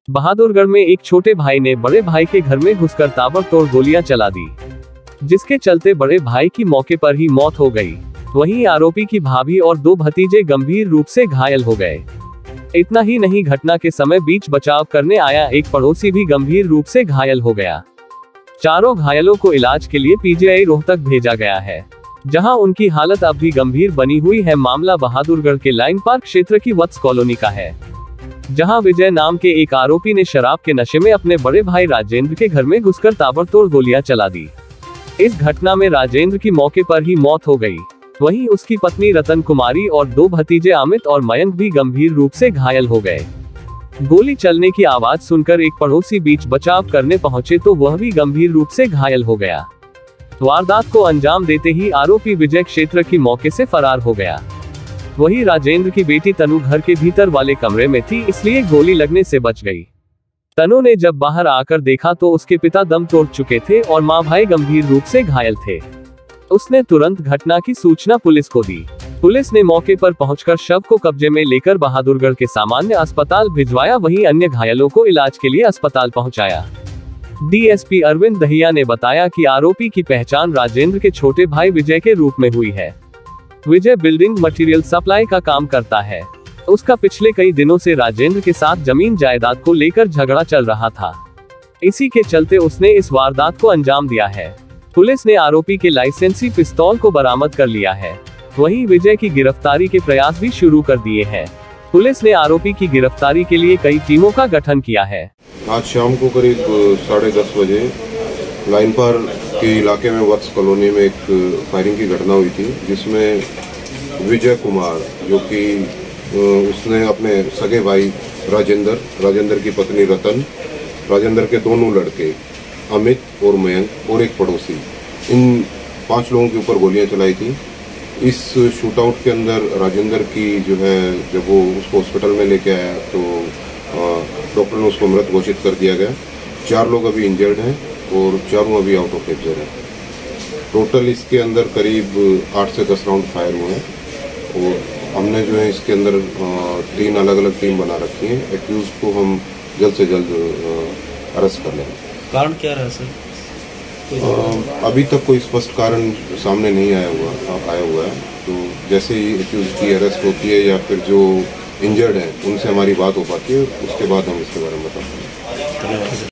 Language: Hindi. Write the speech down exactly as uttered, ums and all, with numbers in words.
बहादुरगढ़ में एक छोटे भाई ने बड़े भाई के घर में घुसकर ताबड़तोड़ गोलियां चला दी, जिसके चलते बड़े भाई की मौके पर ही मौत हो गई। वहीं आरोपी की भाभी और दो भतीजे गंभीर रूप से घायल हो गए। इतना ही नहीं, घटना के समय बीच बचाव करने आया एक पड़ोसी भी गंभीर रूप से घायल हो गया। चारों घायलों को इलाज के लिए पीजीआई रोहतक भेजा गया है, जहां उनकी हालत अब भी गंभीर बनी हुई है। मामला बहादुरगढ़ के लाइन पार्क क्षेत्र की वत्स कॉलोनी का है, जहां विजय नाम के एक आरोपी ने शराब के नशे में अपने बड़े भाई राजेंद्र के घर में घुसकर ताबड़तोड़ गोलियां चला दी। इस घटना में राजेंद्र की मौके पर ही मौत हो गई। वहीं उसकी पत्नी रतन कुमारी और दो भतीजे अमित और मयंक भी गंभीर रूप से घायल हो गए। गोली चलने की आवाज सुनकर एक पड़ोसी बीच बचाव करने पहुंचे तो वह भी गंभीर रूप से घायल हो गया। वारदात को अंजाम देते ही आरोपी विजय क्षेत्र की मौके से फरार हो गया। वहीं राजेंद्र की बेटी तनु घर के भीतर वाले कमरे में थी, इसलिए गोली लगने से बच गई। तनु ने जब बाहर आकर देखा तो उसके पिता दम तोड़ चुके थे और मां भाई गंभीर रूप से घायल थे। उसने तुरंत घटना की सूचना पुलिस को दी। पुलिस ने मौके पर पहुंचकर शव को कब्जे में लेकर बहादुरगढ़ के सामान्य अस्पताल भिजवाया। वहीं अन्य घायलों को इलाज के लिए अस्पताल पहुंचाया। डीएसपी अरविंद दहिया ने बताया कि आरोपी की पहचान राजेंद्र के छोटे भाई विजय के रूप में हुई है। विजय बिल्डिंग मटेरियल सप्लाई का काम करता है। उसका पिछले कई दिनों से राजेंद्र के साथ जमीन जायदाद को लेकर झगड़ा चल रहा था। इसी के चलते उसने इस वारदात को अंजाम दिया है। पुलिस ने आरोपी के लाइसेंसी पिस्तौल को बरामद कर लिया है। वहीं विजय की गिरफ्तारी के प्रयास भी शुरू कर दिए हैं। पुलिस ने आरोपी की गिरफ्तारी के लिए कई टीमों का गठन किया है। आज शाम को करीब साढ़े दस बजे लाइन पार्क के इलाके में वत्स कॉलोनी में एक फायरिंग की घटना हुई थी, जिसमें विजय कुमार, जो कि उसने अपने सगे भाई राजेंद्र राजेंद्र की पत्नी रतन, राजेंद्र के दोनों लड़के अमित और मयंक और एक पड़ोसी, इन पांच लोगों के ऊपर गोलियां चलाई थी। इस शूटआउट के अंदर राजेंद्र की जो है, जब वो उसको हॉस्पिटल में लेके आया तो डॉक्टर ने उसको मृत घोषित कर दिया गया। चार लोग अभी इंजर्ड हैं और चारों अभी आउट ऑफ पिक्चर हैं। टोटल इसके अंदर करीब आठ से दस राउंड फायर हुए हैं और हमने जो है इसके अंदर तीन अलग अलग टीम बना रखी है। एक्यूज को हम जल्द से जल्द अरेस्ट कर लेंगे। कारण क्या रहा सर? आ, अभी तक कोई स्पष्ट कारण सामने नहीं आया हुआ आया हुआ है। तो जैसे ही एक्यूज की अरेस्ट होती है या फिर जो इंजर्ड हैं उनसे हमारी बात हो पाती है, उसके बाद हम इसके बारे में बताते हैं।